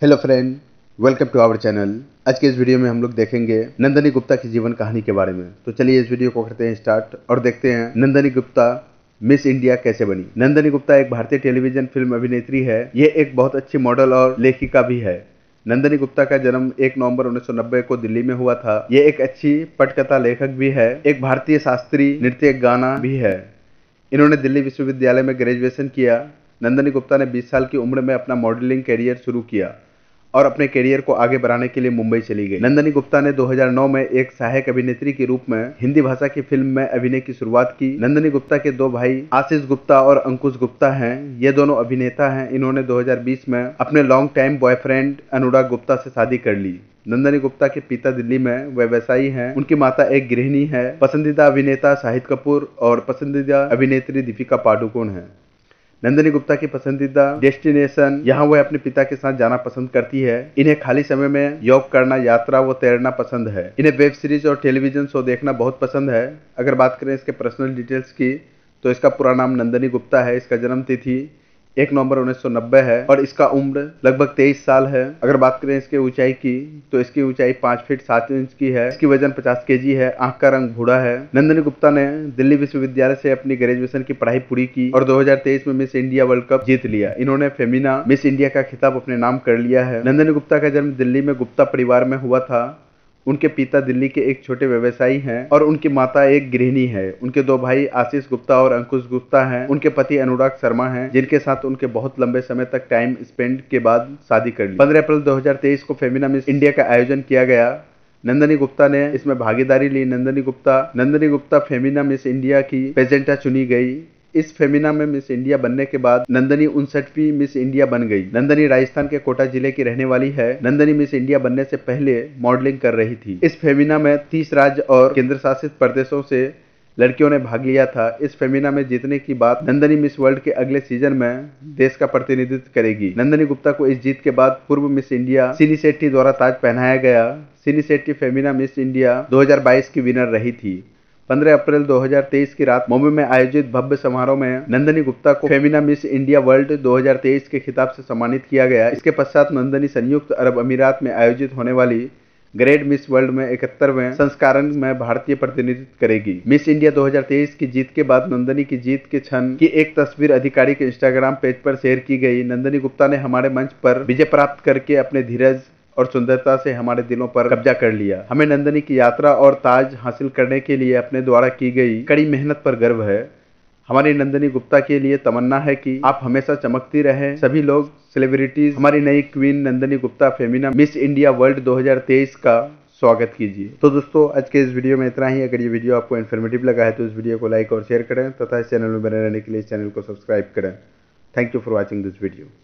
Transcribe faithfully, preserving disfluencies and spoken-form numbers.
Hello friend, welcome to our channel. आज के इस वीडियो में हम लोग देखेंगे नंदिनी गुप्ता की जीवन कहानी के बारे में। तो चलिए इस वीडियो को करते हैं स्टार्ट और देखते हैं नंदिनी गुप्ता मिस इंडिया कैसे बनी। नंदिनी गुप्ता एक भारतीय टेलीविजन फिल्म अभिनेत्री है। ये एक बहुत अच्छी मॉडल और लेखिका भी है। नंदिनी गुप्ता का जन्म एक नवंबर उन्नीस सौ नब्बे को दिल्ली में हुआ था। ये एक अच्छी पटकथा लेखक भी है, एक भारतीय शास्त्रीय नृत्य गाना भी है। इन्होंने दिल्ली विश्वविद्यालय में ग्रेजुएशन किया। नंदिनी गुप्ता ने बीस साल की उम्र में अपना मॉडलिंग करियर शुरू किया और अपने करियर को आगे बढ़ाने के लिए मुंबई चली गई। नंदिनी गुप्ता ने दो हज़ार नौ में एक सहायक अभिनेत्री के रूप में हिंदी भाषा की फिल्म में अभिनय की शुरुआत की। नंदिनी गुप्ता के दो भाई आशीष गुप्ता और अंकुश गुप्ता हैं। ये दोनों अभिनेता हैं। इन्होंने दो हज़ार बीस में अपने long time boyfriend Anurag Gupta से शादी कर ली। नंदिनी गुप्ता के पिता दिल्ली में व्यवसायी हैं। उनकी माता एक गृहिणी है। पसंदीदा अभिनेता शाहिद कपूर और पसंदीदा अभिनेत्री दीपिका पादुकोण है। नंदिनी गुप्ता की पसंदीदा डेस्टिनेशन यहाँ वह अपने पिता के साथ जाना पसंद करती है। इन्हें खाली समय में योग करना, यात्रा व तैरना पसंद है। इन्हें वेब सीरीज और टेलीविजन शो देखना बहुत पसंद है। अगर बात करें इसके पर्सनल डिटेल्स की तो इसका पूरा नाम नंदिनी गुप्ता है। इसका जन्म तिथि एक नवंबर उन्नीस सौ नब्बे है और इसका उम्र लगभग तेईस साल है। अगर बात करें इसके ऊंचाई की तो इसकी ऊंचाई पाँच फीट सात इंच की है। इसकी वजन पचास केजी है। आंख का रंग भूरा है। नंदिनी गुप्ता ने दिल्ली विश्वविद्यालय से अपनी ग्रेजुएशन की पढ़ाई पूरी की और दो हज़ार तेईस में मिस इंडिया वर्ल्ड कप जीत लिया। इन्होंने फेमिना मिस इंडिया का खिताब अपने नाम कर लिया है। नंदिनी गुप्ता का जन्म दिल्ली में गुप्ता परिवार में हुआ था। उनके पिता दिल्ली के एक छोटे व्यवसायी हैं और उनकी माता एक गृहिणी है। उनके दो भाई आशीष गुप्ता और अंकुश गुप्ता हैं। उनके पति अनुराग शर्मा हैं, जिनके साथ उनके बहुत लंबे समय तक टाइम स्पेंड के बाद शादी कर ली। पंद्रह अप्रैल दो हज़ार तेईस को फेमिना मिस इंडिया का आयोजन किया गया। नंदिनी गुप्ता ने इसमें भागीदारी ली। नंदिनी गुप्ता नंदिनी गुप्ता फेमिना मिस इंडिया की प्रेजेंटर चुनी गई। इस फेमिना में मिस इंडिया बनने के बाद नंदिनी उनसठवीं मिस इंडिया बन गई। नंदिनी राजस्थान के कोटा जिले की रहने वाली है। नंदिनी मिस इंडिया बनने से पहले मॉडलिंग कर रही थी। इस फेमिना में तीस राज्य और केंद्र शासित प्रदेशों से लड़कियों ने भाग लिया था। इस फेमिना में जीतने की बात नंदिनी मिस वर्ल्ड के अगले सीजन में देश का प्रतिनिधित्व करेगी। नंदिनी गुप्ता को इस जीत के बाद पूर्व मिस इंडिया सिनी शेट्टी द्वारा ताज पहनाया गया। सिनी शेट्टी फेमिना मिस इंडिया दो हज़ार बाईस की विनर रही थी। पंद्रह अप्रैल दो हज़ार तेईस की रात मुंबई में आयोजित भव्य समारोह में नंदिनी गुप्ता को फेमिना मिस इंडिया वर्ल्ड दो हज़ार तेईस के खिताब से सम्मानित किया गया। इसके पश्चात नंदिनी संयुक्त अरब अमीरात में आयोजित होने वाली ग्रेट मिस वर्ल्ड में इकहत्तरवें संस्करण में भारतीय प्रतिनिधित्व करेगी। मिस इंडिया दो हज़ार तेईस की जीत के बाद नंदिनी की जीत के क्षण की एक तस्वीर अधिकारी के इंस्टाग्राम पेज पर शेयर की गई। नंदिनी गुप्ता ने हमारे मंच पर विजय प्राप्त करके अपने धीरज और सुंदरता से हमारे दिलों पर कब्जा कर लिया। हमें नंदिनी की यात्रा और ताज हासिल करने के लिए अपने द्वारा की गई कड़ी मेहनत पर गर्व है। हमारी नंदिनी गुप्ता के लिए तमन्ना है कि आप हमेशा चमकती रहें। सभी लोग सेलिब्रिटीज हमारी नई queen Nandini Gupta Femina Miss India World दो हज़ार तेईस का स्वागत कीजिए। तो दोस्तों, आज के इस वीडियो में इतना ही। अगर ये वीडियो आपको इन्फॉर्मेटिव लगा है तो इस वीडियो को लाइक और शेयर करें तथा इस चैनल में बने रहने के लिए इस चैनल को सब्सक्राइब करें। Thank you for watching this video.